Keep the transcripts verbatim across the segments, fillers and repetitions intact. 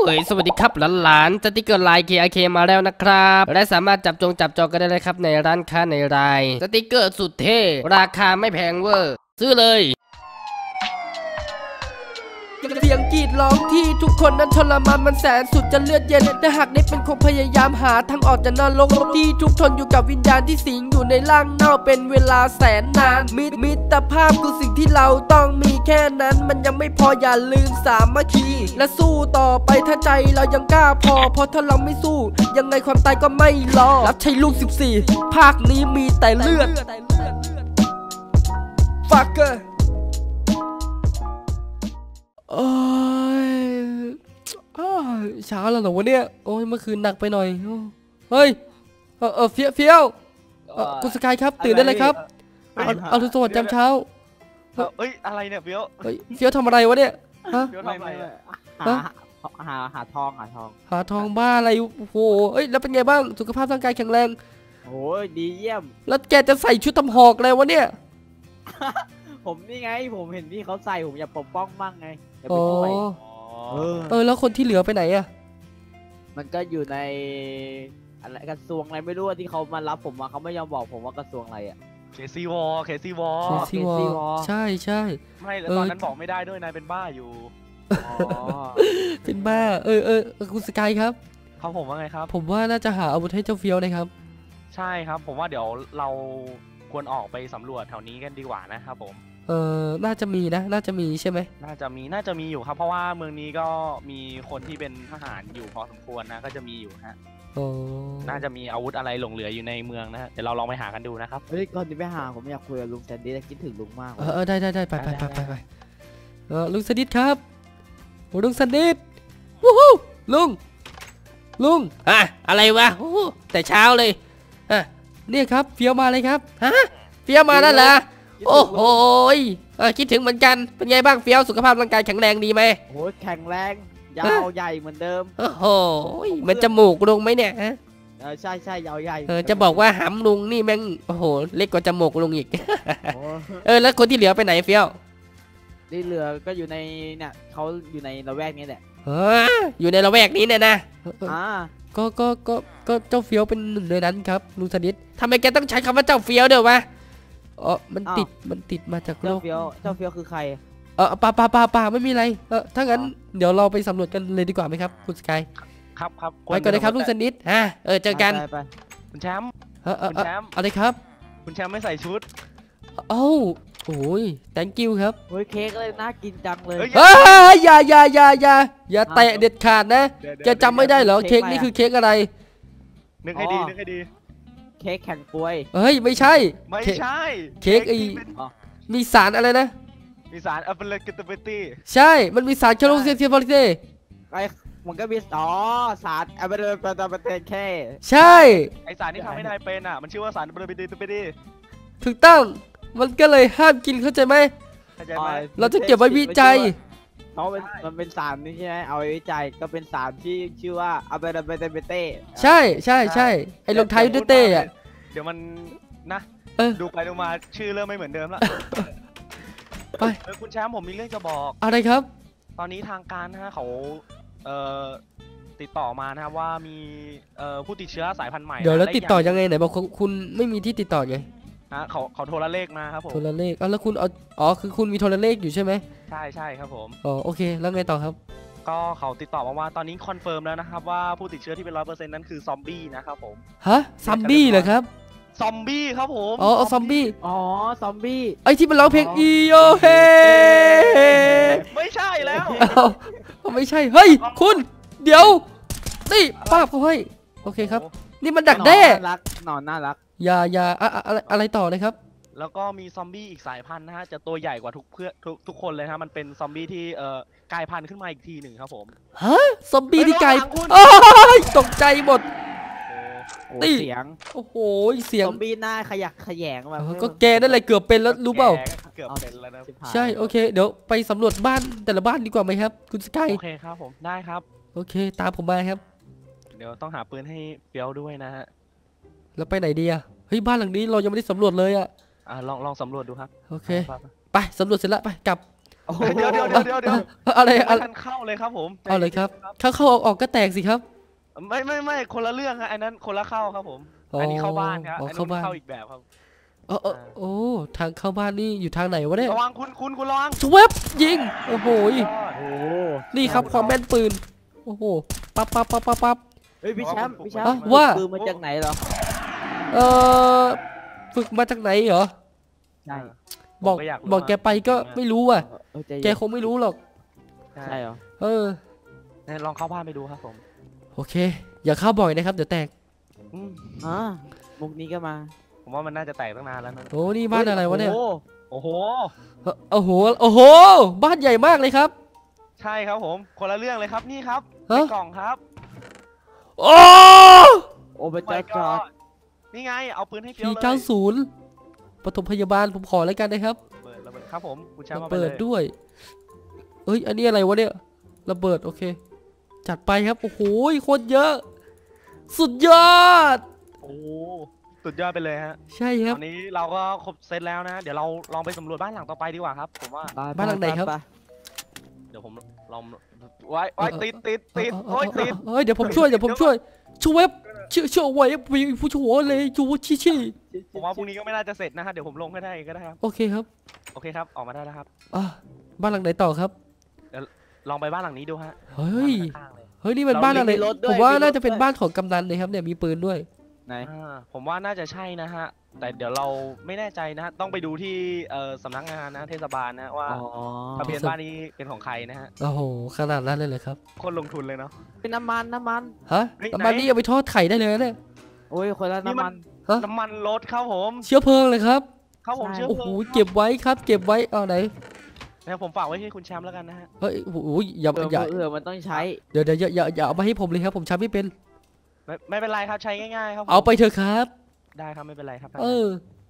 ยสวัสดีครับหลานๆสติกเกอร์ไลน์ เค อาร์ เค มาแล้วนะครับและสามารถจับจงจับจองกันได้เลยครับในร้านค้าในรายสติกเกอร์สุดเท่ราคาไม่แพงเวอร์ซื้อเลยเสียงกรีดร้องที่ทุกคนนั้นทรมานมันแสนสุดจะเลือดเย็นแต่หากได้เป็นคงพยายามหาทางออกจากนรกที่ทุกทนอยู่กับวิญญาณที่สิงอยู่ในร่างเน่าเป็นเวลาแสนนานมิตรมิตรภาพคือสิ่งที่เราต้องมีแค่นั้นมันยังไม่พออย่าลืมสามัคคีและสู้ต่อไปถ้าใจเรายังกล้าพอเพราะถ้าเราไม่สู้ยังไงความตายก็ไม่รอรับใช้ลูกสิบสี่ภาคนี้มีแต่เลือดฟักเกอร์โอ้ยเช้าแล้วเหรอวะเนี่ยโอ้ยเมื่อคืนหนักไปหน่อยเฮ้ยเออเออเฟี้ยวเฟี้ยวคุณสกายครับตื่นได้เลยครับเอาทุกสวัสดิ์จำเช้าเอ้ยอะไรเนี่ยเฟี้ยวเฮ้ยเฟี้ยวทำอะไรวะเนี่ยฮะเฟี้ยวทำอะไรหาหาหาทองหาทองหาทองบ้าอะไรโอ้โหเอ้ยแล้วเป็นไงบ้างสุขภาพร่างกายแข็งแรงโอ้ยดีเยี่ยมแล้วแกจะใส่ชุดทำหอกอะไรวะเนี่ยผมนี่ไงผมเห็นที่เขาใส่ผมอยากปกป้องบ้างไงจะไปช่วยเออแล้วคนที่เหลือไปไหนอะมันก็อยู่ในอะไรกระทรวงอะไรไม่รู้ที่เขามารับผมมาเขาไม่ยอมบอกผมว่ากระทรวงอะไรอะเคซีวอเคซีวอเคซีวอใช่ใช่ไม่แล้วตอนนั้นบอกไม่ได้ด้วยนายเป็นบ้าอยู่เป็นบ้าเออเออคุณสกายครับเขาผมว่าไงครับผมว่าน่าจะหาอาวุธให้เจ้าเฟี้ยวนะครับใช่ครับผมว่าเดี๋ยวเราควรออกไปสำรวจแถวนี้กันดีกว่านะครับผมเออน่าจะมีนะน่าจะมีใช่ไหมน่าจะมีน่าจะมีอยู่ครับเพราะว่าเมืองนี้ก็มีคนที่เป็นทหารอยู่พอสมควรนะก็จะมีอยู่ฮะโอ้น่าจะมีอาวุธอะไรหลงเหลืออยู่ในเมืองนะฮะเดี๋ยวเราลองไปหากันดูนะครับเฮ้ยก่อนที่ไปหาผมอยากคุยกับลุงแซนดี้คิดถึงลุงมากเออได้ได้ได้ไปไปไปไปไปเออลุงแซนดี้ครับโอ้ลุงแซนดี้วู้ฮู้ลุงลุงอ่ะอะไรวะแต่เช้าเลยอ่ะเนี่ยครับเฟี้ยวมาเลยครับฮะเฟี้ยวมาแล้วเหรอโอ้โหคิดถึงเหมือนกันเป็นไงบ้างเฟี้ยวสุขภาพร่างกายแข็งแรงดีไหมโอ้แข็งแรงยาวใหญ่เหมือนเดิมโอ้โหมันจมูกลุงไหมเนี่ยฮะใช่ใช่ยาวใหญ่เออจะบอกว่าหำลุงนี่แม่งโอ้โหเล็กกว่าจมูกลุงอีกเออแล้วคนที่เหลือไปไหนเฟี้ยวที่เหลือก็อยู่ในเนี่ยเขาอยู่ในละแวกนี้แหละเอออยู่ในละแวกนี้เนี่ยนะอ่าก็ก็ก็ก็เจ้าเฟี้ยวเป็นหนึ่งในนั้นครับลุงสนิททำไมแกต้องใช้คำว่าเจ้าเฟี้ยวเดี๋ยววะอ๋อมันติดมันติดมาจากโลกเจ้าเฟี้ยวเจ้าเฟี้ยวคือใครเออป่าป่าป่าป่าไม่มีอะไรเออถ้างั้นเดี๋ยวเราไปสำรวจกันเลยดีกว่าไหมครับคุณสกายครับครับไปก่อนเลยครับลุงสนิทฮะเออเจอกันคุณแชมป์คุณแชมป์อะไรครับคุณแชมป์ไม่ใส่ชุดเอ้าโอ้ย thank you ครับเฮ้ยเค้กเลยน่ากินจังเลยเฮ้ยอย่าอย่าอย่าอย่าอย่าแตะเด็ดขาดนะจะจำไม่ได้เหรอเค้กนี่คือเค้กอะไรนึกให้ดีนึกให้ดีเค้กแข็งป่วยเฮ้ยไม่ใช่ไม่ใช่เค้กไอ้มีสารอะไรนะมีสารอัลเบอร์เกตเบตี้ใช่มันมีสารแคลเซียมฟอลิเต้ไอ้มันก็มีอ๋อสารอัลเบอร์เกตเบตี้แค่ใช่ไอสารที่ทำให้นายเป็นอ่ะมันชื่อว่าสารอัลเบอร์เกตเบตี้ถูกต้องมันก็เลยห้ามกินเข้าใจไหมเข้าใจไหมเราจะเก็บไว้วิจัยเพราะมันเป็นสารนี่ใช่ไหมเอาไว้วิจัยก็เป็นสารที่ชื่อว่าอัลเบอร์เกตเบตี้ใช่ใช่ใช่ไอ้ลงท้ายด้วยเต้อะเดี๋ยวมันนะดูไปดูมาชื่อเริ่มไม่เหมือนเดิมแล้วไปคุณแชมป์ผมมีเรื่องจะบอกอะไรครับตอนนี้ทางการนะฮะเขาเอ่อติดต่อมานะครับว่ามีเอ่อผู้ติดเชื้อสายพันธุ์ใหม่เดี๋ยวแล้วติดต่อยังไงไหนบอกคุณไม่มีที่ติดต่อไงฮะเขาเขาโทรเลขมาครับผมโทรเลขอ๋อแล้วคุณเอาอ๋อคือคุณมีโทรเลขอยู่ใช่ไหมใช่ใช่ครับผมอ๋อโอเคแล้วไงต่อครับก็เขาติดต่อมาว่าตอนนี้คอนเฟิร์มแล้วนะครับว่าผู้ติดเชื้อที่เป็นร้อยเปอร์เซ็นต์นั้นคือซอมบี้นะครับผมฮะซอมบี้เหรอครับซอมบี้ครับผมอ๋อซอมบี้อ๋อซอมบี้ไอที่มันร้องเพลงอีโอเฮไม่ใช่แล้วไม่ใช่เฮ้ยคุณเดี๋ยวนี่ป้าเขาให้โอเคครับนี่มันดักแด้รักนอนน่ารักอย่าอย่าอะไรอะไรต่อเลยครับแล้วก็มีซอมบี้อีกสายพันธุ์นะฮะจะตัวใหญ่กว่าทุกเพื่อทุกทุกคนเลยฮะมันเป็นซอมบี้ที่เอ่อกลายพันธุ์ขึ้นมาอีกทีหนึ่งครับผมฮะซอมบี้ที่กลายโอ้ยตกใจหมดเสียงโอ้โหเสียงซอมบี้หน้าขยักขยงแบบก็แกนั่นแหละเกือบเป็นแล้วรู้เปล่าเกือบเป็นแล้วนะใช่โอเคเดี๋ยวไปสำรวจบ้านแต่ละบ้านดีกว่าไหมครับคุณสกายโอเคครับผมได้ครับโอเคตามผมมาครับเดี๋ยวต้องหาปืนให้เปียวด้วยนะฮะแล้วไปไหนดีอะเฮ้ยบ้านหลังนี้เรายังไม่ได้สำรวจเลยอะอ่าลองลองสำรวจดูครับโอเคไปสำรวจเสร็จแล้วไปกลับโอ้โหเดี๋ยวเดี๋ยวเดี๋ยวเดี๋ยวเดี๋ยวอะไรยังอะไม่ทันเข้าเลยครับผมเอาเลยครับเข้าเข้าออกออกก็แตกสิครับไม่ไม่ไม่คนละเรื่องครับอันนั้นคนละเข้าครับผมอ๋ออัอันนี้เข้าบ้านครับอ๋ออันเข้านู้นบ้านเข้าอีกแบบครับเออเออโอ้ทางเข้าบ้านนี่อยู่ทางไหนวะเนี่ยระวังคุณคุณคุณระวังสวบยิงโอ้โหโอ้นี่ครับความแม่นปืนโอ้โหปั๊บปั๊บปั๊บปั๊บปั๊บเฮ้ยพี่แชมป์พี่แชมอ่ะป์ว่าปืนมาจากไหนเหรอเออฝึกมาจากไหนเหรอใช่บอกผมยารู้บอกแกไปก็ไม่รู้อ่ะเออใจแกเย็นคงไม่รู้หรอกใช่ใช่เหรอเออเนี่ยลองเข้าบ้านไปดูครับผมโอเค อย่าเข้าบ่อยนะครับเดี๋ยวแตกอืมอ่ามุกนี้ก็มาผมว่ามันน่าจะแตกตั้งนานแล้วนะโอ้นี่บ้านอะไรวะเนี่ยโอ้โอ้โหเอ่อโอ้โหโอ้โหบ้านใหญ่มากเลยครับใช่ครับผมคนละเรื่องเลยครับนี่ครับในฮะกล่องครับโอ้โอ้เป็น My เจ้าจอด God นี่ไงเอาปืนให้เฟี้ยวสี่เลยเก้าศูนย์ปฐมพยาบาลผมขอแล้วกันนะครับเปิดระเบิดครับผมคุณแชมป์ระเอาไปเบิเลดยด้วยเอ้ยอันนี้อะไรวะเนี่ยระเบิดโอเค จัดไปครับโอ้โหโคตรเยอะ สุดยอดโอ้สุดยอดไปเลยฮะใช่คตรับอนนี้เราก็ครบเซตแล้วนะ เดี๋ยวเราลองไปสำรวจบ้านหลังต่อไปดีกว่าครับผมว่าไปบ้านหลังไหนครับปเดี๋ยวผมลองไว้ไว้ติดติดติดเออโอ้ยเออติดเออเฮ้ยเดี๋ยวผมช่วยเดี๋ยวผมช่วยช่วยช่วยช่วยไว้ผู้ช่วยเลยจูชี้ชี้ผมว่าพรุ่งนี้ก็ไม่น่าจะเสร็จนะฮะเดี๋ยวผมลงให้ได้ก็ได้ครับโอเคครับโอเคครับออกมาได้แล้วครับอ่ะบ้านหลังไหนต่อครับลองไปบ้านหลังนี้ดูฮะเฮ้ยข้างๆเลยเฮ้ยนี่มันบ้านอะไรมีรถด้ผวยมว่ามีรถน่าจะเป็นด้วยบ้านของกำนันเลยครับเนี่ยมีปืนด้วยไหนอ่าผมว่าน่าจะใช่นะฮะแต่เดี๋ยวเราไม่แน่ใจนะฮะต้องไปดูที่เอ่อสำนักงานนะเทศบาลนะว่าอ๋อทะเบียนบ้านนี้เป็นของใครนะฮะโอ้โหขนาดนั้นเลยเลยครับคนลงทุนเลยเนาะเป็นน้ำมันน้ำมันฮะเฮ้ยน้ำมันไหนนี่เอาไปทอดไข่ได้เลยนะเนี่ยโอ้ยคนละนี่มันน้ำมันฮะน้ำมันรถครับผมเชื้อเพลิงเลยครับครับผมใช่เชื่อโอ้ผโหมเก็บไว้ครับ เก็บไว้เอาไหนนะผมฝากไว้ให้คุณแชมป์แล้วกันนะฮะเฮ้ยโอ้โหอย่าเอออย่าเออมันต้องใช้เดี๋ยวเดี๋ยวอย่าอย่าอย่าเอามาให้ผมเลยครับผมใช้ไม่เป็นไม่ไม่เป็นไรครับใช้ง่ายๆครับผมเอาไปเถอะครับได้ครับไม่เป็นไรครับเออ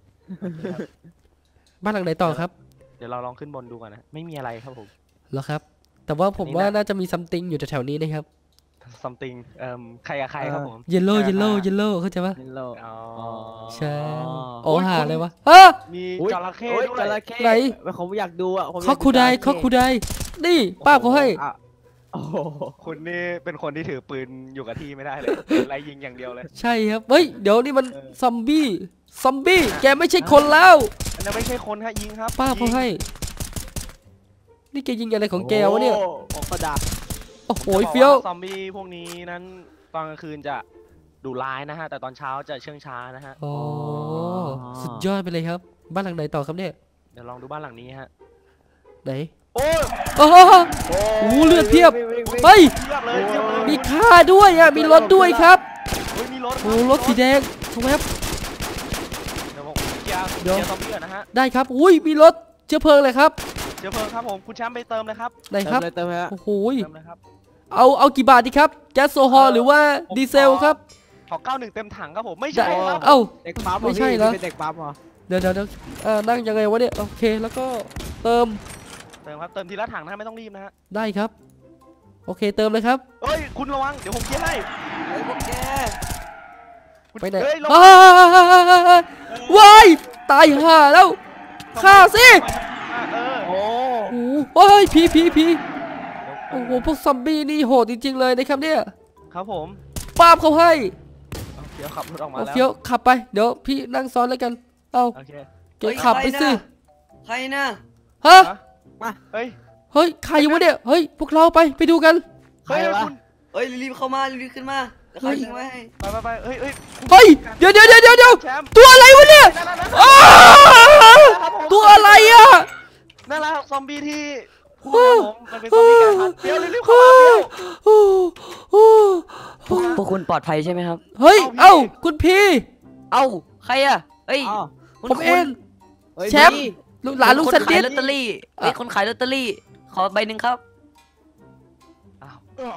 บ้านหลังไหนต่อครับเดี๋ยวเราลองขึ้นบนดูก่อนนะไม่มีอะไรครับผมเหรอครับ แต่ว่าผมนี่นะว่าน่าจะมีซัมติงอยู่แถวๆนี้นะครับ something เอ่อใครกับใครครับผมเยลโล่ใครเยกับลโล่ใครเยลโล่เข้าใจปะนิโลอ๋อใช่โอ้โอ้ยหาคุณเลยวะฮะมีอุ๊ยจระเข้โอ้ยด้วจยระเข้ไหนผมอยากดูอ่ะผมยากคอกคูไดจระเข้คอกคูไดนี่ป้าบเขาให้อ่ะโอ้โหคุณนี่เป็นคนที่ถือปืนอยู่กับที่ไม่ได้เลย ไล่ยิงอย่างเดียวเลยใช่ครับ เฮ้ย เดี๋ยวนี่มันเออซอมบี้ ซอมบี้ แกไม่ใช่คนแล้วอันนั้นไม่ใช่คนฮะยิงครับป้าบเขายิงให้ นี่แกยิงอะไรของแกวะเนี่ยโอ้โหกระดาษโอ้โหจะบอกเฟี้ยวซอมบี้พวกนี้นั้นตอนกลางคืนจะดุร้ายนะฮะ แต่ตอนเช้าจะเชื่องช้านะฮะโอ้สุดยอดไปเลยครับ บ้านหลังไหนต่อครับเนี่ยเดี๋ยวลองดูบ้านหลังนี้ฮะไหนโอ้ยโอ้โห โอ้โหเลือดเพียบวิ่งวิ่งวิ่งเฮ้ยเทียบเลยเทียบเลยมีค่าด้วยอ่ะ มีรถด้วยครับเฮ้ยมีรถโอ้รถสีแดงถูกไหมครับเดี๋ยวผมเคลียร์เคเดี๋ลียวยร์ซอมบี้ก่อนนะฮะได้ครับ อุ้ย มีรถเชื้อเพลิงเลยครับเชื้อเพลิงครับผมคุณแชมป์ไปเติมเลยครับไหนครับเติมเลยเติมเลยฮะโอ้โหเติมเลยครับเอาเอากี่บาทดีครับ แก๊สโซฮอล์หรือว่าผมดีเซลครับขอเก้าหนึ่งเต็มถังครับผมไม่ใช่ครับเอ้าเด็กปั๊มไม่ใช่เหรอเป็นเด็กปั๊มเหรอเดี๋ยวเดี๋ยวเดี๋ยวเอ่อนั่งยังไงวะเนี่ย โอเค แล้วก็เติมเติมครับเติมทีละถังนะฮะไม่ต้องรีบนะฮะได้ครับ โอเค เติมเลยครับเฮ้ยคุณระวังเดี๋ยวผมเคลียร์ให้ไอ้พวกแกคุณไปไหนเฮ้ยระวังอ้าวว้ายตายห่าแล้วฆ่าสิเออโอ้โอ้โหเฮ้ยผีผีผีโอ้โห พวกซอมบี้นี่โหดจริงๆเลยนะครับเนี่ยครับผมป้าบเขาให้เอาเดี๋ยวขับรถออกมาเอาแล้วเฟี้ยวขับไป เดี๋ยวพี่นั่งซ้อนแล้วกัน เอาโอเคเก๋ขับไปสิใครนะฮะเฮ้ยเฮ้ย ใครอยู่วะเนี่ย เฮ้ย พวกเราไป ไปดูกันใครวะคุณเอ้ยรีบๆเข้ามารีบๆขึ้นมาแล้วใครยิงไว้ให้ไปไปไปเฮ้ยเฮ้ยเฮ้ย เดี๋ยวเดี๋ยวเดี๋ยวเดี๋ยวเดี๋ยวแชมป์ตัวอะไรวะเนี่ยนั่นนั่นนั่นอ้าวตัวอะไรอ่ะนั่นแหละครับซอมบี้ที่พูดครับผมมันเป็นซอมบี้กลายพันธุ์เดี๋ยวรีบๆเข้ามาเดี๋ยวโอ้โอ้พวกพวกคุณปลอดภัยใช่ไหมครับเฮ้ยเอาพี่เอ้า คุณพี่เอ้าใครอะเอ้ยอ้าวคุณผมเองเฮ้ยแชมป์นี่ลูกหลานลุงคนสันขาติยษลอตเตอรี่เอ้ยคนขายลอตเตอรี่ ขอใบหนึ่งครับอ้าว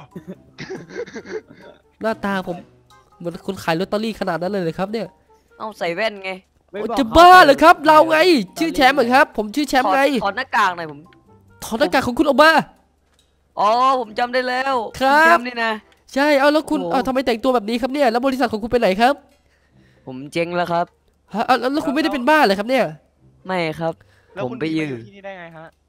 หน้าตาผมเหมือนคนขายลอตเตอรี่ขนาดนั้นเลยเลยครับเนี่ยเอ้าใส่แว่นไงไม่บอกจะขบ้าเหรอครับ เราไง ชื่อแชมป์เหรอครับ ผมชื่อแชมป์ถอดไงถอดหน้ากากหน่อยผมถอดหน้ากากของคุณออกมาอ๋อผมจำได้แล้วครับณจำนี่นะใช่ เอาแล้วคุณโอ้เอาทำไมแต่งตัวแบบนี้ครับเนี่ย แล้วบริษัทของคุณไปไหนครับผมเจ๊งแล้วครับฮะเอาแล้วแล้วคุณไม่ได้เป็นบ้าเลยครับเนี่ยไม่ครับแล้วผมคุณไปหนียืมาน ที่นี่ได้ไงฮะที่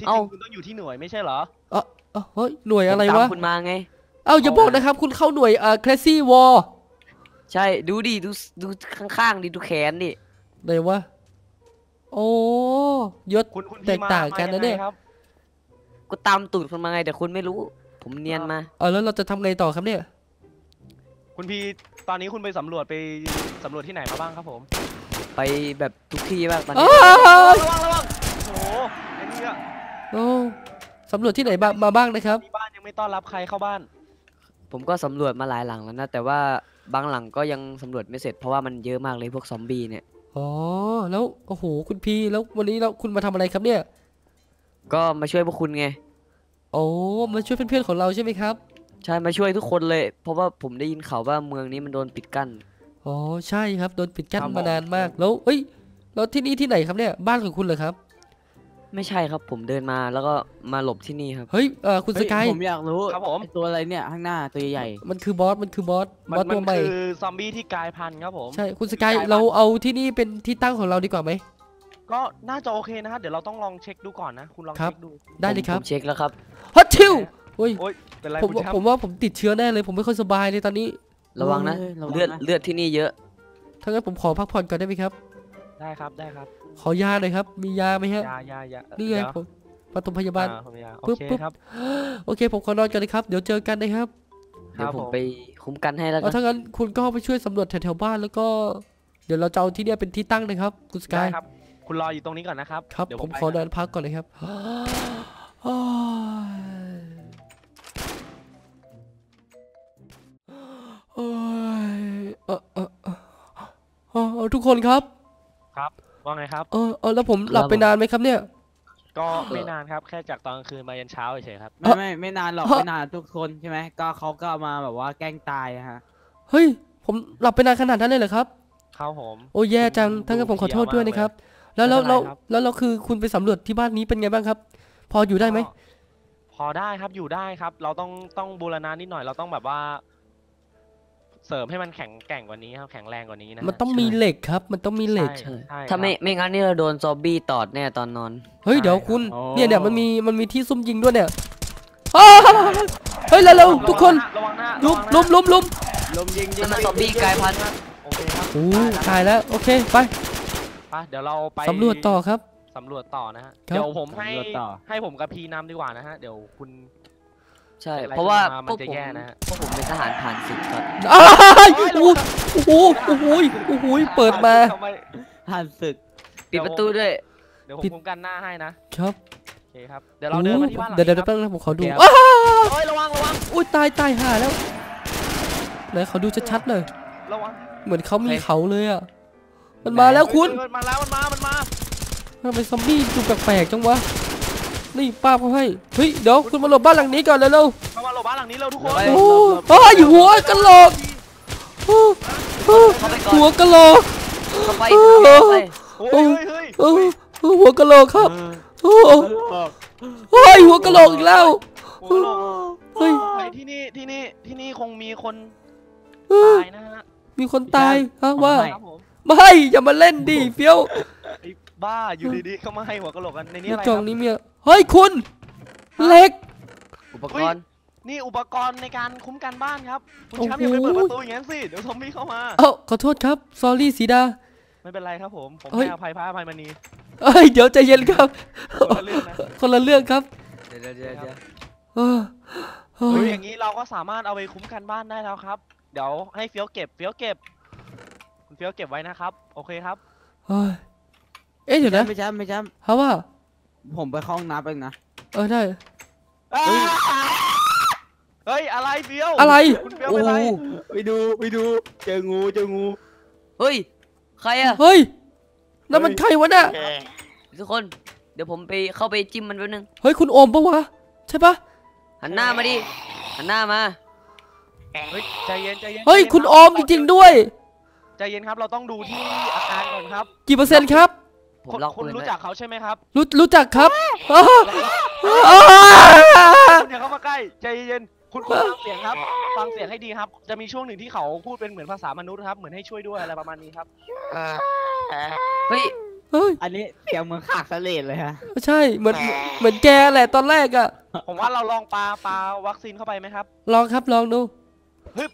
ที่เอ้าจริงคุณต้องอยู่ที่หน่วยไม่ใช่เหรอเออเออเฮ้ยหน่วยอะไรผมวะตามคุณมาไงเอ้าอย่าบอกนะครับ คุณเข้าหน่วยเอ่อ Crazy War ใช่ดูดิดูดูข้างๆดิดูแขนดิไหนวะโอ้ยศคุณคุณแตพี่กมาต่างกันนะเนี่ยมายังไงครับกูตามตูดคุณมาไงแต่คุณไม่รู้ ผมเนียนมาเออแล้วเราจะทำไงต่อครับเนี่ยคุณพี่ตอนนี้คุณไปสำรวจไปสำรวจที่ไหนมาบ้างครับผมไปแบบทุกที่บ้างตอนอ้นี้าวระวังระวังโอ้โหไอ้นี่อะโอ้สำรวจที่ไหนบ้างมาบ้างนะครับมีบ้านยังไม่ต้อนรับใครเข้าบ้านผมก็สำรวจมาหลายหลังแล้วนะแต่ว่าบางหลังก็ยังสำรวจไม่เสร็จเพราะว่ามันเยอะมากเลยพวกซอมบี้เนี่ยอ๋อแล้วโอ้โหคุณพีแล้ววันนี้เราคุณมาทำอะไรครับเนี่ยก็มาช่วยพวกคุณไงโอ้มาช่วยเพื่อนๆของเราใช่ไหมครับใช่มาช่วยทุกคนเลย เพราะว่าผมได้ยินข่าวว่าเมืองนี้มันโดนปิดกั้นอ๋อใช่ครับโดนปิดกั้นครับผมมานานมากแล้วเอ้ยแล้วที่นี่ที่ไหนครับเนี่ยบ้านของคุณเหรอครับไม่ใช่ครับผมเดินมาแล้วก็มาหลบที่นี่ครับเฮ้ยเออคุณสเฮ้ยกายผมอยากรู้ครับผมไอ้ตัวอะไรเนี่ยข้างหน้าตัวใหญ่มันคือบอสมันคือบอสมับอสมัตัวใหม่คือซอมบี้ที่กลายพันธุ์ครับผมใช่คุณสกายเราเอาที่นี่เป็นที่ตั้งของเราดีกว่าไหมก็น่าจะโอเคนะครับเดี๋ยวเราต้องลองเช็คดูก่อนนะคุณลองครับเช็คดูได้เลยครับผมเช็คแล้วครับฮัตชิวเฮ้ยโอ๊ยเป็นไรผมคุณแชมผมป์ว่าผมติดเชื้อแน่เลย ผมไม่ค่อยสบายเลยตอนนี้ระวังนะเฮ้ยระวังเลือดนะเลือดที่นี่เยอะถ้างั้นผมขอพักผ่อนก่อนได้ไหมครับได้ครับได้ครับขอยาหน่อยครับ มียาไหมฮะยายายานี่นี่ไงผมปฐมพยาบาลผมยาโอปึ๊บเคปึ๊บครับโอเค ผมขอนอนกันเลยครับ เดี๋ยวเจอกันนะครับเดี๋ยวครับผมผมไปคุ้มกันให้แล้วกัเอานถ้างั้นคุณก็ไปช่วยสำรวจแถวๆบ้านแล้วก็ เดี๋ยวเราจะเอาที่เนี่ยเป็นที่ตั้งนะครับ คุณสกาได้ยครับ คุณรออยู่ตรงนี้ก่อนนะครับครับเดี๋ยวผมไปขอนคอรับนพักก่อนเลยครับโอ้ยโอ้ยเออเออเออเออเออทุกคนครับครับว่าไงครับเออเออแล้วผมหลับไปนานไหมครับเนี่ยก็ไม่นานครับแค่จากตอนกลางคืนมายันเช้าเฉยๆครับไม่ไม่ไม่นานหรอกเฮ้ยไม่นานทุกคนใช่ไหมก็เขาก็มาแบบว่าแกล้งตายอะฮะเฮ้ย ผมหลับไปนานขนาดนั้นเลยเหรอครับครับผมโอ้แย่จังถ้างั้นผมขอโทษด้วยนะครับ แล้วแล้วไม่แล้วเป็นไรครับแล้วเราคือคุณไปสำรวจที่บ้านนี้เป็นไงบ้างครับ พออยู่ได้ไหมก็พอได้ครับอยู่ได้ครับ เราต้องต้องบูรณะนิดหน่อยเราต้องแบบว่า เสริมให้มันแข็งแกร่งกว่านี้ครับแข็งแรงกว่านี้นะฮะมันต้องมีเหล็กครับ มันต้องมีเหล็กใช่ใช่ถ้าไม่ครับไม่งั้นนี่เราโดนซอมบี้ตอดแน่ตอนนอนเฮ้ยใช่เดี๋ยวครับคุณโอ้เนี่ยเนี่ยมันมีมันมีที่ซุ่มยิงด้วยเนี่ยอ้าวเฮ้ยเร็วๆทุกคนระวังนะลุระมวังนะลุมลุมลุมลมยิงยินั่งนมันซอมบี้กลายพันธุ์โอเคครับโอ้ได้ตายแล้วโอเคไปไปเดี๋ยวเราไปสำรวจต่อครับสำรวจต่อนะฮะครับเดี๋ยวผมให้สำรวจต่อให้ผมกับพีนำดีกว่านะฮะ เดี๋ยวคุณใช่เป็นไรเพราะว่าขึ้นมาพวกมันจะผมแย่นะฮะพวกผมเป็นทหารผ่านศึกครับอ้ายโอ้โหโอ้โหโอ้โหเปิดมาทำไมหันศึกปิดประตูด้วยเดี๋ยวผมปิดคุ้มกันหน้าให้นะครับโอเคครับ เดี๋ยวเราเดินมาที่บ้านหลังเดี๋ยวเดี๋ยวนี้แป๊ครับบนึงนะผมขอดูโอเคครับอ้าวเฮ้ยระวังระวังอุ้ยตายตายห่าแล้วไหนขอดูชัดๆหน่อยระวังเหมือนเขามีโอเคเขาเลยอ่ะ มันมาแล้วคุณเฮ้ยมันมาแล้วมันมา มันมาทำไมซอมบี้ดูแปลกๆจังวะ นี่ป้าบเขาให้ เฮ้ยเดี๋ยวคุณมาหลบบ้านหลังนี้ก่อนเร็วเข้ามาหลบบ้านหลังนี้เร็วทุกคนไปๆโอ้โอ้ยหัวกะโหลกโอ้โอ้เข้าไปก่อนหัวกะโหลกเข้าไปโอ้เข้าไปโอ้ยเฮ้ยโอ้เฮ้ยโอ้หัวกะโหลกครับโอ้บอกโอ้ยหัวกะโหลกอีกแล้วโอ้ยเฮ้ยไอ้ที่นี่ที่นี่ที่นี่คงมีคนเออตายนะฮะมีคนตายฮะว่าครับผมไม่อย่ามาเล่นดิเฟี้ยวไอ้บ้าอยู่ดีๆเข้ามาให้หัวกะโหลกกันในนี้ในอะไรกล่คองรับนี้มีเฮ้ยคุณเหล็กอุปกรณ์นี่อุปกรณ์ในการคุ้มกันบ้านครับคุณโอ้โหแชมป์อย่าไปเปิดประตูอย่างนั้นสิเดี๋ยวซอมบี้เข้ามาเอ้าขอโทษครับ ซอรี่สีดาไม่เป็นไรครับผมผมเฮ้ยให้อภัยพระอภัยมณีเอ้ยเดี๋ยวใจเย็นครับคนละเรื่องนะคนละเรื่องครับเดี๋ยวเดี๋ยวเดี๋ยวเดี๋ยวเออเฮ้เฮ้ยยอย่างนี้เราก็สามารถเอาไปคุ้มกันบ้านได้แล้วครับ เดี๋ยวให้เฟี้ยวเก็บเฟี้ยวเก็บคุณเฟี้ยวเก็บไว้นะครับโอเคครับเฮ้ยเอ๊ะเดี๋ยวนะไม่ใช่ไม่ใช่ฮะว่าผมไปเข้าห้องน้ำเองนะเออได้เฮ้ยอะไรเฟี้ยวอะไรคุณเฟี้ยวโอ้เป็นโหไรไปดูไปดูเจองูเจองูเฮ้ย ใครอะเฮ้ยนั่นมันใครวะน่ะทุกคน เดี๋ยวผมไปเข้าไปจิ้มมันแป๊บนึงเฮ้ยคุณโอมปะวะใช่ปะหันหน้ามาดิ หันหน้ามาเฮ้ยใจเย็นใจเย็นเฮ้ยใจนคุณรับโอมจริงๆด้วยใจเย็นครับเราต้องดูที่อาการก่อนครับกี่เปอร์เซ็นต์ครับผมคุณล็อกคุณปืนรู้ไว้จักเขาใช่ไหมครับรู้รู้จักครับอ้าวอ้าวคุณอย่าเข้ามาใกล้ใจเย็นคุณคุณฟังเสียงครับ ฟังเสียงให้ดีครับ จะมีช่วงหนึ่งที่เขาพูดเป็นเหมือนภาษามนุษย์ครับเหมือนให้ช่วยด้วยอะไรประมาณนี้ครับเฮ้ยเเฮ้ยอันนี้เสียงเหมือนขากสะเลดเลยฮะใช่เหมือนเหมือนแกแหละตอนแรกอะผมว่าเราลองปาปาวัคซีนเข้าไปไหมครับลองครับลองดูฮึบ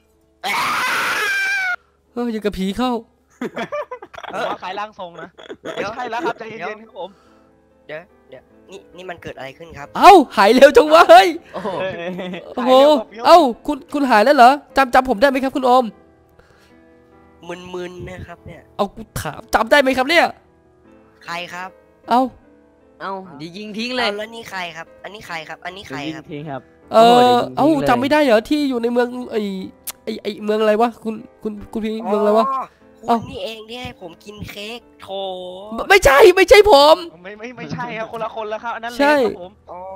เอออย่างกับผีเข้าผมว่าคล้ายร่างทรงนะไม่ใช่แล้วครับใจเย็นๆครับผมเดี๋ยวเดี๋ยวนี่นี่มันเกิดอะไรขึ้นครับเอ้าหายเร็วจังวะเฮ้ยโอ้โหเฮ้ยโอ้โหเอ้าคุณคุณหายแล้วเหรอจำจำผมได้ไหมครับคุณโอมมึนๆนะครับเนี่ยเอากูถามจำได้ไหมครับเนี่ยใครครับเอาเอ้าเดี๋ยวยิงทิ้งเลยเอาแล้วนี่ใครครับ อันนี้ใครครับ อันนี้ใครครับทิ้งครับเอโอ้โหอเดี๋ยวยิงเอ้าทิ้งเลยจำไม่ได้เหรอที่อยู่ในเมืองไอไอไอเมืองอะไรวะคุณคุณคุณพี่เมืองอะไรวะคุเอ้าณนี่เองที่ให้ผมกินเค้กโถไม่ไม่ใช่ไม่ใช่ผมไม่ไม่ไม่ใช่ครับคนละคนแล้วครับอันนั้นใช่เล็กครับผมอ๋อ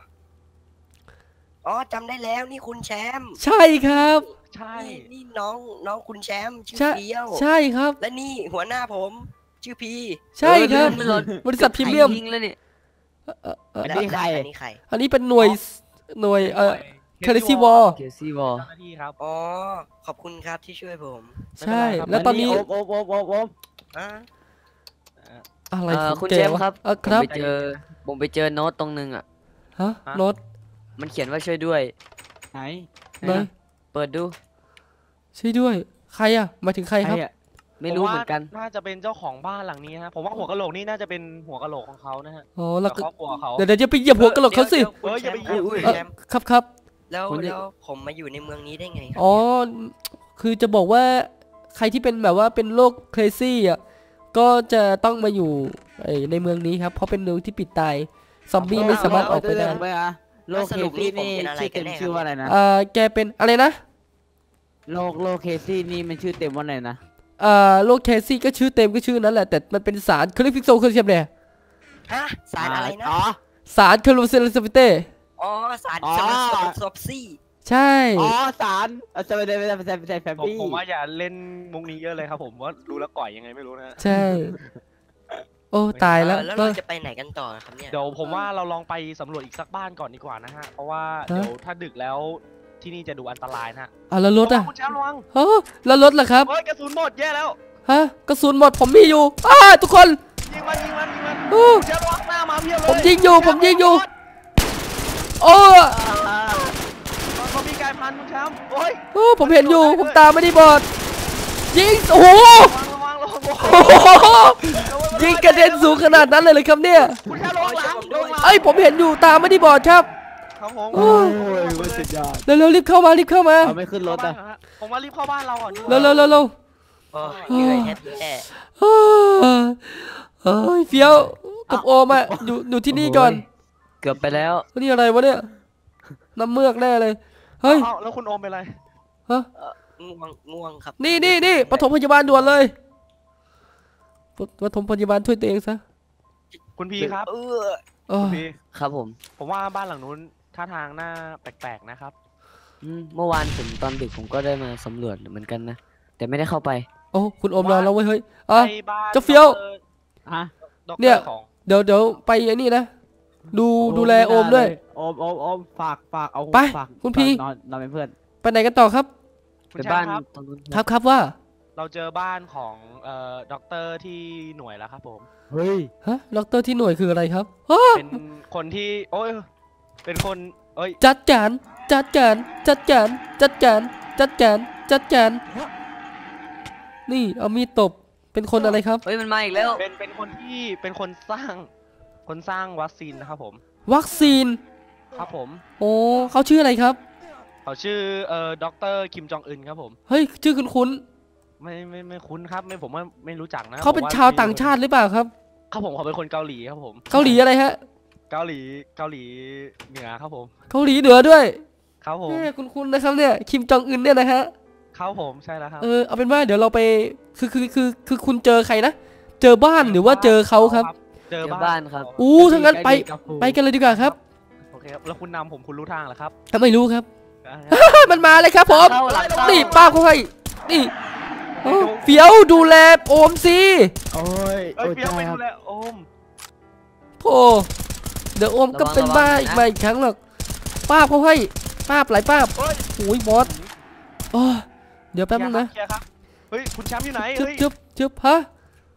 อ๋อจำได้แล้วนี่คุณแชมป์ใช่ครับใช่นี่นี่น้องน้องคุณแชมป์ชื่อใช่เฟี้ยวใช่ครับและนี่หัวหน้าผมชื่อพีใช่ครับเออเลื่อนไม่หล่นบริษัทพรีเมียมทิ้งแล้วเนี่ยเอ่อเอ่อเอ่อและอันนี้ใครอันนี้ใครอันนี้เป็นหน่วยหน่วยเอ่อเคเคลซี่วอลเคซี่วอลเจ้าหน้าที่ครับอ๋อ ขอบคุณครับที่ช่วยผมใช่ไม่เป็นไรครับแล้วตอนนี้โอมโอมโอมโอมโอมอ่ะอะไรเอ่ขอองคุณแกเจมส์วะครับเออครับผมไปเจอผมไปเจอโน้ตตรงนึงอ่ะฮะฮะโน้ตมันเขียนว่าช่วยด้วยไหนไหนเปิดดูช่วยด้วย ใครอะหมายถึงใครครับใอะไม่รู้เหมือนกันผว่าน่าจะเป็นเจ้าของบ้านหลังนี้ฮะผมว่าหัวกะโหลกนี่น่าจะเป็นหัวกะโหลกของเขานะฮะอ๋อแล้วกับก็ครอบครัวเขาเดี๋ยวเดี๋ยวจะไปเหยียบหัวกระโหลกเขาสิดี๋ยวเอ้ยอย่าไปดี๋วอุ้ยคุณแชมป์ครับครับแล้วคุณนี่แล้วผมมาอยู่ในเมืองนี้ได้ไงครัอ๋อ คือจะบอกว่าใครที่เป็นแบบว่าเป็นโรคเครซี่อ่ะ ก็จะต้องมาอยู่ไอ้ในเมืองนี้ครับ เพราะเป็นเมืองที่ปิดตาย ซอมบี้ไม่สามารถออกไปได้ไปอะโลเคซี่นี่ชื่อเต็มชื่อว่าอะไรนะอ่า แกเป็นอะไรนะโลโลเคซี่นี่มันชื่อเต็มว่าอะไรนะอ่า โรคเครซี่ก็ชื่อเต็มก็ชื่อนั้นแหละ แต่มันเป็นสารคลิฟิกโซเคอร์เซียมเนี่ยฮะสารอะไรนะอ๋อสารเคอรูเซลซิฟิเต้อ๋อสารอ๋อสารสารซอบซี่ใช่อ๋อสารเอาจะไปได้ไปได้ไปได้ไปได้แฟมผมบี้ผมว่าอย่าเล่นมุกนี้เยอะเลยครับผมว่ารู้แล้วก่อยยังไงไม่รู้นะฮะใช่ โอ้ ตายแล้วเออแล้วก็เราจะไปไหนกันต่อครับเนี่ยเดี๋ยวผมว่าเราลองไปสำรวจอีกสักบ้านก่อนดีกว่านะฮะเพราะว่าเดี๋ยวถ้าดึกแล้วที่นี่จะดูอันตรายนะฮะอ่ะแล้วรถอ่ะคุณแชมป์ระวังเฮ้อแล้วรถล่ะครับเฮ้ยกระสุนหมดแย่แล้วฮะ กระสุนหมดผมมีอยู่อ้าทุกคนยิงมันยิงมันยิงมันโอ้คุณแชมป์ระวังหน้ามาเพียบเลยผมยิงอยู่ผมยิงอยู่ โอ้เขามีกายพันธุ์คุณแชมป์โอ้ยโอ้ผมเห็นอยู่ ผมตามไม่ได้บอด ยิง โอ้โหระวังระวังระวังโอ้โหยิงกระเด็นสูงขนาดนั้นเลยเลยครับเนี่ยคุณแชมป์ระวังหลังระวังหลังเอ้ยผมเห็นอยู่ตามไม่ได้บอดครับครับผมโอ้โอ้ยว่าสุดยอดเร็วๆรีบเข้ามารีบเข้ามาเอาไม่ขึ้นรถอ่ะผมว่ารีบเข้าบ้านเราอ่ะเร็วๆเร็วๆเร็วโอ้ยเหนื่อยแท้ๆอ้าวเฮ้ยเฟี้ยวกับโอมอะอยู่อยู่ที่นี่ก่อนเกือบไปแล้วนี่อะไรวะเนี่ย น้ำเมือกแน่เลย เฮ้ยเอ้าแล้วคุณโอมเป็นไรฮะๆง่วงง่วงครับนี่นี่นี่ปฐมพยาบาลด่วนเลยปปฐมพยาบาลช่วยตัวเองซะคุณพีครับเออโอ้คุณยพีครับผมผมว่าบ้านหลังนู้นท่าทางน่าแปลกๆนะครับอืมเมื่อวานผมตอนดึกผมก็ได้มาสำรวจเหมือนกันนะ แต่ไม่ได้เข้าไปโอ้คุณโอมรอแล้วเว้ยเฮ้ยอ่ะไอ้บ้านเจ้าเฟี้ยวฮะด็อกเตอร์เนี่ยของเดี๋ยวเดี๋ยวไปไอ้นี่นะ ดูดูแลโอมด้วยโอมโอมโอมฝากฝากเอาไปฝากคุณพี่นอนนอนเป็นเพื่อนไปไหนกันต่อครับคุณไปแชบ้าม นป์ครับตรงนู้นครับครับว่าเราเจอบ้านของเอ่อด็อกเตอร์ที่หน่วยแล้วครับผมเฮ้ยฮะด็อกเตอร์ที่หน่วยคืออะไรครับฮะเป็นคนที่โอ้ยเป็นคนเอ้ยจัดการจัดการจัดการจัดการจัดการจัดการนี่เอามีดตบเป็นคนอะไรครับเฮ้ยมันมาอีกแล้วเป็นเป็นคนที่เป็นคนสร้างคนสร้างวัคซีนนะครับผมวัคซีนครับผมโอ้เขาชื่ออะไรครับเขาชื่อเอ่อด็อกเตอร์คิมจองอึนครับผมเฮ้ยชื่อคุณคุ้นไม่ไม่ไม่คุ้นครับไม่ผมว่าไม่รู้จักนะๆเขาเป็นผมชาวต่างชาติหรือเปล่าครับครับผมเขาเป็นคนเกาหลีครับผมเกาหลีอะไรฮะเกาหลีเกาหลีเหนือครับผมเกาหลีเหนือด้วยครับผมเนี่ยคุณคุ้นๆนะครับเนี่ยคิมจองอึนเนี่ยนะฮะครับผมใช่แล้วครับเออเอาเป็นว่าเดี๋ยวเราไปคือคือคือคือคุณเจอใครนะเจอบ้านหรือว่าเจอเขาครับเจอเจอบ้าบ้าน นครับอู้ถ้างั้นไปไปกันเลยดีกว่าครับโอเคครับแล้วคุณนำผมคุณรู้ทางเหรอครับถ้าไม่รู้ครับอ่ามันมาเลยครับผมเข้าหลังเข้านี่ป้าเขาให้นี่โอ้เฟี้ยวดูแลโอมสิโอ้ยเอ้ยโอ้ยเฟี้ยวไปใช่คดูรับแลโอมโอ้เดี๋ยวโอมก็เป็นบ้าอีกใหม่อีกครั้งหรอกป้าเขาให้ป้าบหลายป้าบเฮ้ยโอ้ยบอสโอ้เดี๋ยวแป๊บนึงนะเคลียร์ครับเฮ้ยคุณแชมป์อยู่ไหนจึ๊บเฮ้ยจึ๊บจึ๊บฮะ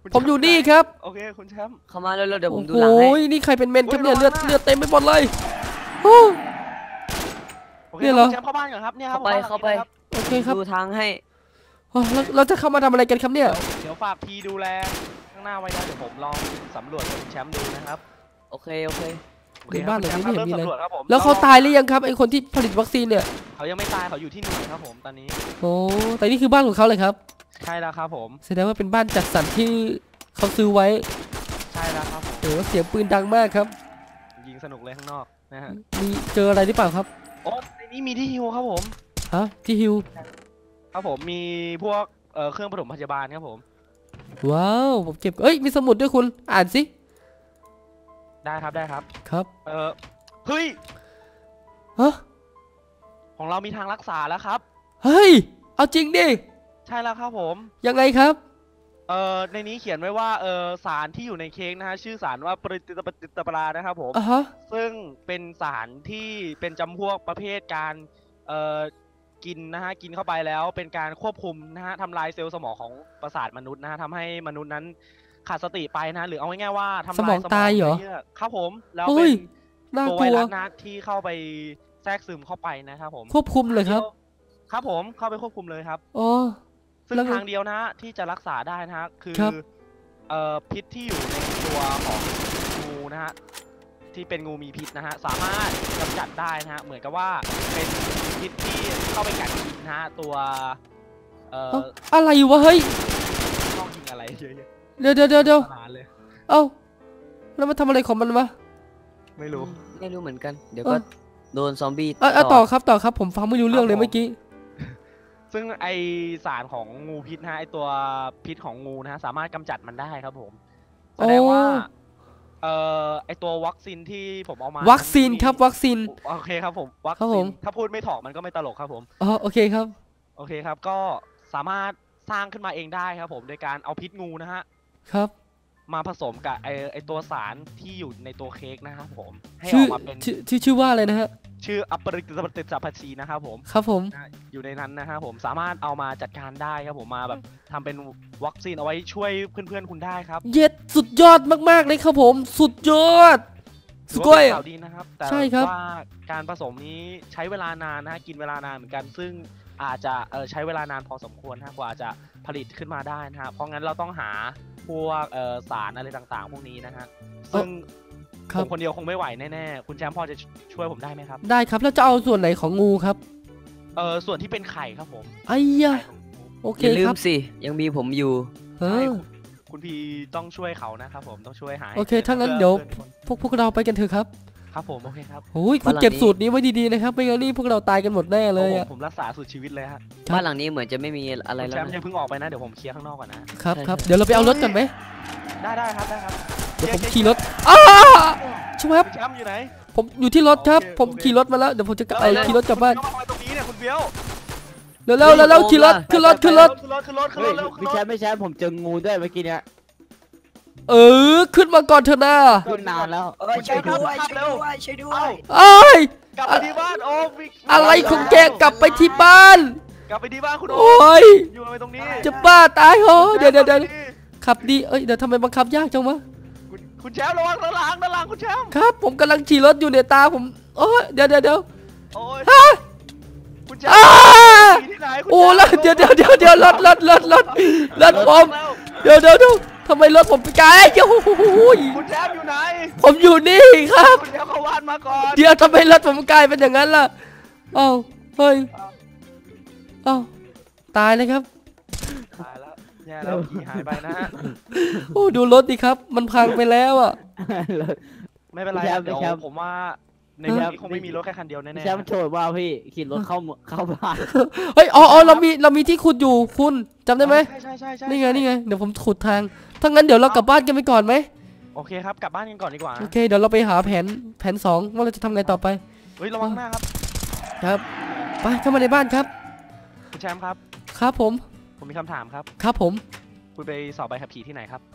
คุณผมอยู่แชนี่ไหครับโอเคคุณแชมป์เข้ามาเร็วๆเดี๋ยวผมดูโอ้หลังให้ยนี่ใครเป็นเมนครับโอ้ยเนี่ยเลือดระวังนะเลือดเต็มไปหมดเลยโอ้โอเคเนี่ยเหรอคุณแชมป์เข้าบ้านก่อนครับเนี่ยครับเข้าไปผมเข้าไปบ้นหลังนี้นะครับโอเคครับดูทางให้อ๋อแล้วเราจะเข้ามาทำอะไรกันครับเนี่ยเดี๋ยวฝากพีดูแลข้างหน้าไว้นะเดี๋ยวผมลองสำรวจกับคุณแชมป์ดูนะครับโอเคโอเคโอเคในบ้านหลังนี้ไม่เห็นมีอะไรริ่สำวจครับผมแล้วเขาตายหรือยังครับไอคนที่ผลิตวัคซีนเนี่ยเขายังไม่ตายเขาอยู่ที่หน่วยครับผมตอนนี้โอ้แต่นี่คือบ้านของเขาเลยครับใช่แล้วครับผมแสดงว่าเป็นบ้านจัดสรรที่เขาซื้อไว้ใช่แล้วครับผมโอ้เสียงปืนดังมากครับยิงสนุกเลยข้างนอกนะฮะมีเจออะไรหรือเปล่าครับโอ้ในนี้มีที่ฮิวครับผมฮะที่ฮิวครับผมมีพวกเอ่อเครื่องปฐมพยาบาลครับผมว้าวผมเก็บเอ้ยมีสมุดด้วยคุณอ่านสิได้ครับได้ครับครับเออเฮ้ยฮะของเรามีทางรักษาแล้วครับเฮ้ยเอาจริงดิใช่แล้วครับผมยังไงครับเอ่อในนี้เขียนไว้ว่าเออสารที่อยู่ในเค้กนะฮะชื่อสารว่าปริติตปฏิตปรานะครับผมอ่ะฮะซึ่งเป็นสารที่เป็นจำพวกประเภทการเอ่อกินนะฮะกินเข้าไปแล้วเป็นการควบคุมนะฮะทำลายเซลล์สมองของประสาทมนุษย์นะฮะทำให้มนุษย์นั้นขาดสติไปนะฮะหรือเอาง่ายๆว่าทำลายสมองตายเหรอยื่อครับผมแล้วเฮ้เป็ยนน่าตัวกไวลัวรัสนะที่เข้าไปแทรกซึมเข้าไปนะครับผมควบคุมเลยครับครับผมเข้าไปควบคุมเลยครับอ๋อซึ่งแล้วไงทางเดียวนะฮะที่จะรักษาได้นะฮะคือครับเอ่อพิษที่อยู่ในตัวของงูนะฮะที่เป็นงูมีพิษนะฮะสามารถกำจัดได้นะฮะเหมือนกับว่าเป็นพิษที่เข้าไปกัดกินนะฮะตัวเอ่อเอ้าอะไรอยู่วะเฮ้ยต้องยิงอะไรเยอะเดี๋ยวเดี๋ยวเดี๋ยวเดี๋ยวๆขนาดเลยเอ้าแล้วมันทำอะไรของมันวะไม่รู้ไม่รู้เหมือนกัน เดี๋ยวเอก็อโดนซอมบี้อ่ะอ่ะต่อครับต่อครับผมฟังไม่รู้เรื่องเลยครับผมเมื่อกี้ซึ่งไอสารของงูพิษนะฮะไอตัวพิษของงูนะฮะสามารถกำจัดมันได้ครับผมแสดงว่าโอ้เอ่อไอตัววัคซีนที่ผมเอามาวัคซีนมีครับวัคซีนโอเคครับผมวัคครับซีผนมถ้าพูดไม่ถอกมันก็ไม่ตลกครับผมอ๋อโอเคครับโอเคครับก็สามารถสร้างขึ้นมาเองได้ครับผมโดยการเอาพิษงูนะฮะครับมาผสมกับไอไอตัวสารที่อยู่ในตัวเค้กนะครับผมให้อชื่ออกมาเป็นชื่อชื่อชื่อว่าอะไรนะฮะชื่ออัปปริตปฏิสัพพชีนะครับผมครับผมนะอยู่ในนั้นนะครับผมสามารถเอามาจัดการได้ครับผมมาแบบทำเป็นวัคซีนเอาไว้ช่วยเพื่อนๆคุณได้ครับเย็ดสุดยอดมากๆเลยครับผม สุดยอดสถือกว่าอยเป็นข่าวดีนะครับแต่ใช่ครับว่าการผสมนี้ใช้เวลานานนะฮะกินเวลานานเหมือนกัน ซึ่งอาจจะเออใช้เวลานานพอสมควรนะกว่าจะผลิตขึ้นมาได้นะฮะเพราะงั้นเราต้องหาพวกเออสารอะไรต่างๆ พวกนี้นะฮะซึ่งครัผบมคนเดียวคงไม่ไหวแน่ๆคุณแชมป์พอจะช่วยผมได้ไหมครับได้ครับแล้วจะเอาส่วนไหนของงูครับเออส่วนที่เป็นไข่ครับผมไอ้ยะไข่ของงูโอเคอย่าลืคมรับสิ ยังมีผมอยู่เอใช่อคุณคุณพีต้องช่วยเขานะครับผมต้องช่วยหาให้โอเคจถ้างั้นพื่อเดี๋ยวพื่อนพวกพวกเราไปกันเถอะครับครับผมโอเคครับโอ้ยคุณเก็บสูตรนี้ไว้ดีๆนะครับไม่งั้นนี่พวกเราตายกันหมดแน่เลยโอ้อะโหผมรักษาสุดชีวิตเลยฮะครับบ้านหลังนี้เหมือนจะไม่มีอะไรคุณแล้วแชมป์อนะย่าเพิ่งออกไปนะเดี๋ยวผมเคลียร์ข้างนอกก่อนนะครับใช่ครับใช่เดี๋ยวเราไปเอารถกันไหมได้ได้ครับได้ครับเดี๋ยวผมเคลีขี่ยร์รถอ้าช่วยครับคุณแชมป์อยู่ไหนผมอยู่ที่รถครับโอเคผมโอเคขี่รถมาแล้วเดี๋ยวผมจะกลับไปเร็วๆขี่รถกลับบ้านคุณเฟี้ยวมาตรงนี้เนี่ยคุณเฟี้ยวเร็วๆเร็วๆขี่รถขึ้นรถขึ้นรถขึ้นรถขึ้นรถขึ้นเฮ้รยถเร็วขึ้นไม่รใช่ถไม่ใช่ผมเจองูด้วยเมื่อกี้เนี้ยเออขึ้นมาก่อนเถอะนะขึ้นนานแล้วเออช่วยด้วยช่วยด้วยช่วยด้วยเอ้าไอ้ายกลับไปที่บ้านโอ้วิอะไรของแกกลับไปที่บ้านกลับไปที่บ้านคุณโอ้ยอยู่ไปตรงนี้จะบ้าตายเหรอเดี๋ยวเดี๋ยวเดี๋ยวขับดีเอ้ยเดี๋ยวทำไมบังคับยากจังวะคุณคุณแชมป์ระวังด้านหลังด้านหลังคุณแชมป์ครับ ผมกำลังขี่รถอยู่เนี่ยตาผมโอ้ยเดี๋ยวเดี๋ยวเดี๋ยวโอ้ยฮะคุณแชมอ้าป์ขี่ที่ไหนคุณโอ้แชมป์แล้วเดี๋ยวเดี๋ยวเดี๋ยวเดี๋ยวรถรถรถรถรถผมเดี๋ยวเดี๋ยวเดี๋ยวทำไมรถผมไปไกลเจ้าโอ้ยคุณแชมป์อยู่ไหนผมอยู่นี่ครับคุณแชมป์เขาวาดมาก่อนเดี๋ยวทำไมรถผมกลายเป็นอย่างนั้นล่ะเอ้าเฮ้ยเอ้าตายเลยครับตายแล้วแย่แล้วขี่หายไปนะฮะโอ้ดูรถดิครับ มันพังไปแล้วอ่ะไม่เป็นไรพี่แชมป์เดี๋ยวพี่แชมป์ผมว่าในพี่เมืแชองมป์นี้คงไม่มีรถแค่คันเดียวแน่พี่แชมป์โฉดว่าพี่ขี่รถเข้าเมืองเข้าบ้านเฮ้ยอ๋ออ๋อเรามีเรามีที่ขุดอยู่คุณจำๆได้ไหมใช่ใช่ใช่ใช่นี่ไงนี่ไงเดี๋ยวผมขุดทางถ้างั้นเดี๋ยวเรากลับบ้านกันไปก่อนไหมโอเคครับกลับบ้านกันก่อนดีกว่าโอเคเดี๋ยวเราไปหาแผนแผนสองว่าเราจะทำไงต่อไปเฮ้ยระวังหน้าครับครับไปเข้ามาในบ้านครับคุณแชมป์ครับครับผมผมมีคำถามครับครับผมคุณไปสอบใบขับขี่ที่ไหนครับ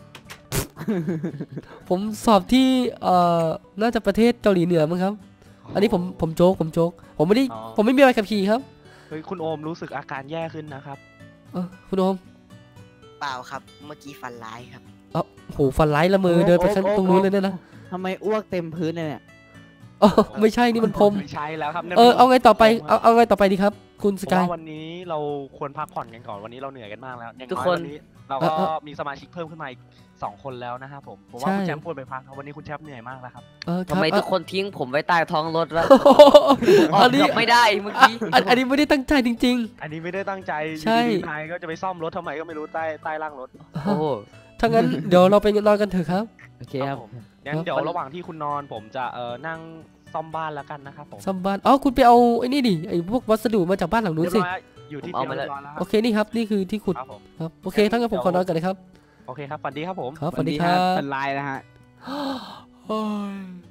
ผมสอบที่เอ่อน่าจะประเทศเกาหลีเหนือมั้งครับ อันนี้ผมผมโจ๊กผมโจ๊กผมไม่ได้อ๋อผมไม่มีใบขับขี่ครับเฮ้ยคุณโอมรู้สึกอาการแย่ขึ้นนะครับเออคุณโอมเปล่าครับเมื่อกี้ฝันร้ายครับฟันไล่ละมือเดินไปข้างตรงนู้นเลยเนี่ยนะทำไมอ้วกเต็มพื้นเลยเนี่ยอ๋อไม่ใช่นี่มันพรมไม่ใช่แล้วครับนั่นเออเอาไงต่อไปผมคเอารับเอาไงต่อไปดีครับ คุณสผมกายว่าวันนี้เราควรพักผ่อนกันก่อนวันนี้เราเหนื่อยกันมากแล้วอย่างทุกน้อยคนวันนี้เราเอก็อเออมีสมาชิกเพิ่มขึ้นมาอีกสองคนแล้วนะครับผมผมว่าใช่คุณแชมป์ควรไปพักครับวันนี้คุณแชมป์เหนื่อยมากแล้วครับเออคทำรับไมทุกอ่ะคนทิ้งผมไว้ใต้ท้องรถวะอันนี้เกือบไม่ได้เมื่อกี้อันอันนี้ไม่ได้ตั้งใจจริงอันนี้ไม่ได้ตั้งใจใช่อยู่ดีๆนายก็จะไปซ่อมรถทำไมก็ไม่รู้ใต้ใต้ล่างรถๆโอ้โหถ้างั้นเดี๋ยวเราไปนอนกันเถอะครับโอเคครับผมงั้นครับเดี๋ยวระหว่างที่คุณนอนผมจะเออนั่งซ่อมบ้านแล้วกันนะครับผมซัมบ้านอ๋อคุณไปเอาไอ้นี่ดิไอ้พวกวัสดุมาจากบ้านหลังนู้เรีนยบสิร้อยอยู่ที่ผมเตีเอายงมาเรียบร้อยแล้วคโอรับเคนี่ครับนี่คือที่ขุดครับผมครับโอเคทั้างนั้นผมขอนอนกันเลยครับโอเคครับฝันดีครับผมครับสวัสดีครัวับเป็นลายนะฮะโอ้ย